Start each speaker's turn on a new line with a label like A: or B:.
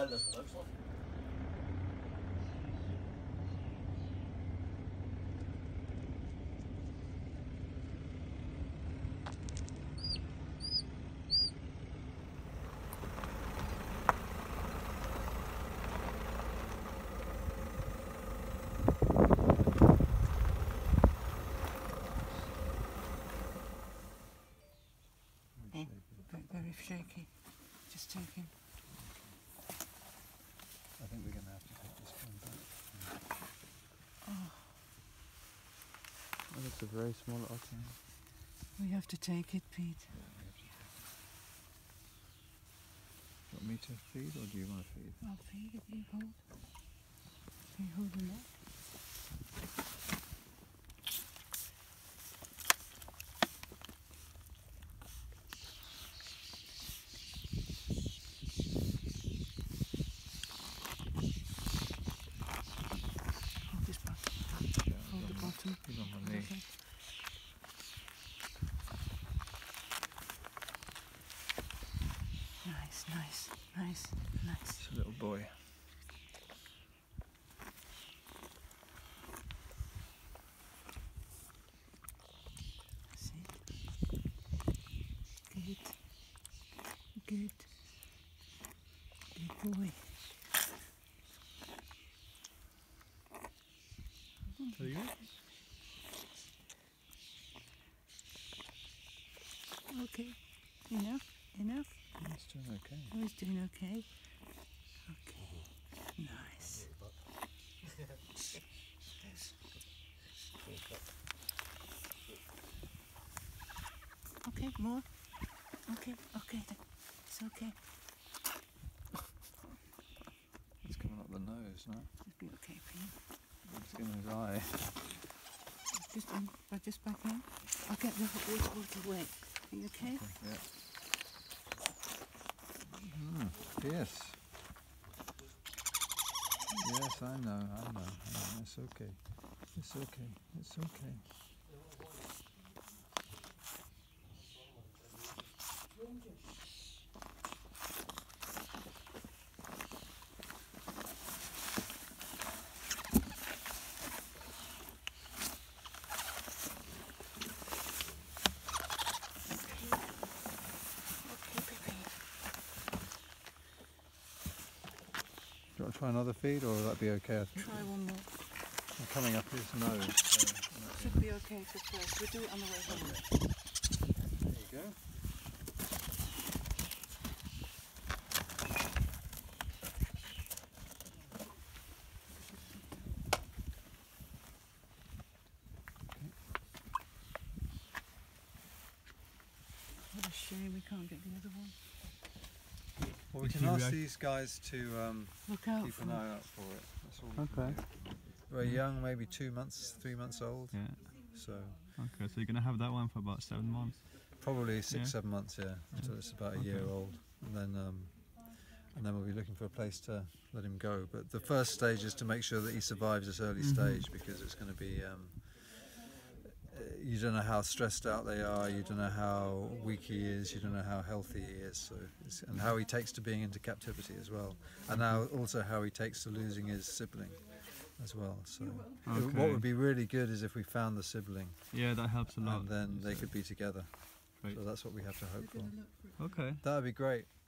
A: Very shaky. Just taking.
B: I think we're going to have to take this one back.
A: Oh.
B: Oh, that's a very small otter.
A: We have to take it, Pete.
B: Yeah, we have to take it. Do you want me to feed or do you want to feed?
A: I'll feed it, you hold. You hold the net.
B: He's on my knee.
A: Nice, nice, nice, nice.
B: It's a little boy.
A: See? Good. Good. Good boy.
B: Are you?
A: Okay, enough, enough.
B: He's doing okay.
A: Oh, he's doing okay. Okay, nice. Okay, more. Okay, okay, it's okay.
B: He's coming up the nose now.
A: It'll be okay, Pete.
B: It's in his eye.
A: Just back in. I'll get the water away. Are you okay?
B: Yeah. Fierce. Yes, I know. It's okay. It's okay. It's okay. Do you want to try another feed, or will that be okay?
A: Try one more.
B: I'm coming up his nose. So
A: should be okay for first. We'll do it on the way home.
B: there you go.
A: What a shame we can't get the other one.
B: Well, we can ask these guys to
A: Look out
B: keep an eye out for it. That's all we
C: Okay.
B: can do. Very young, maybe 2 months, 3 months old.
C: Yeah.
B: So
C: Okay, so you're gonna have that one for about 7 months.
B: probably 6,
C: Yeah.
B: 7 months, yeah, until it's about a year old, and then we'll be looking for a place to let him go. But the first stage is to make sure that he survives this early stage, because it's going to be. You don't know how stressed out they are. You don't know how weak he is. You don't know how healthy he is. So and how he takes to being into captivity as well, and now also how he takes to losing his sibling as well. So what would be really good is if we found the sibling.
C: Yeah, that helps a lot.
B: And then they could be together.
C: Great.
B: So that's what we have to hope for.
C: Okay.
B: That would be great.